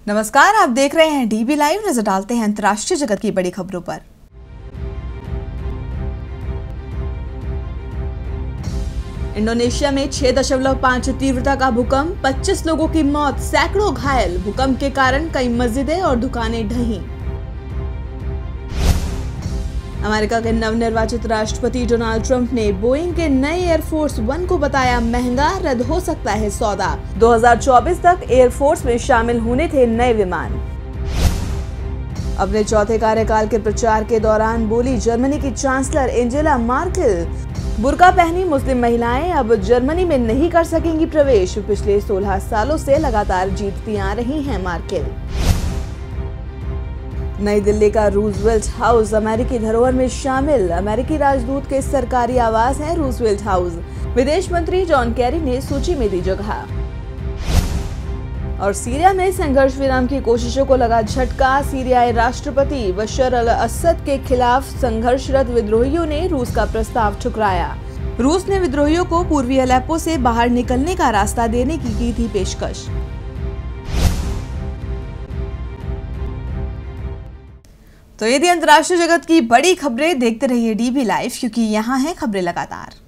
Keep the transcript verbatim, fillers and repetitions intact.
नमस्कार, आप देख रहे हैं डीबी लाइव। नजर डालते हैं अंतर्राष्ट्रीय जगत की बड़ी खबरों पर। इंडोनेशिया में छह दशमलव पाँच तीव्रता का भूकंप, पच्चीस लोगों की मौत, सैकड़ों घायल। भूकंप के कारण कई मस्जिदें और दुकानें ढहीं। अमेरिका के नवनिर्वाचित राष्ट्रपति डोनाल्ड ट्रंप ने बोइंग के नए एयरफोर्स वन को बताया महंगा, रद्द हो सकता है सौदा। दो हज़ार चौबीस तक एयरफोर्स में शामिल होने थे नए विमान। अपने चौथे कार्यकाल के प्रचार के दौरान बोली जर्मनी की चांसलर एंजेला मार्केल, बुर्का पहनी मुस्लिम महिलाएं अब जर्मनी में नहीं कर सकेंगी प्रवेश। पिछले सोलह सालों से लगातार जीतती आ रही हैं मार्केल। नई दिल्ली का रूजवेल्ट हाउस अमेरिकी धरोहर में शामिल। अमेरिकी राजदूत के सरकारी आवास है रूजवेल्ट हाउस। विदेश मंत्री जॉन केरी ने सूची में दी जगह। और सीरिया में संघर्ष विराम की कोशिशों को लगा झटका। सीरियाई राष्ट्रपति बशर अल असद के खिलाफ संघर्षरत विद्रोहियों ने रूस का प्रस्ताव ठुकराया। रूस ने विद्रोहियों को पूर्वी अलेप्पो से बाहर निकलने का रास्ता देने की की थी पेशकश। तो ये थी अंतर्राष्ट्रीय जगत की बड़ी खबरें। देखते रहिए डीबी लाइव, क्योंकि यहाँ है खबरें लगातार।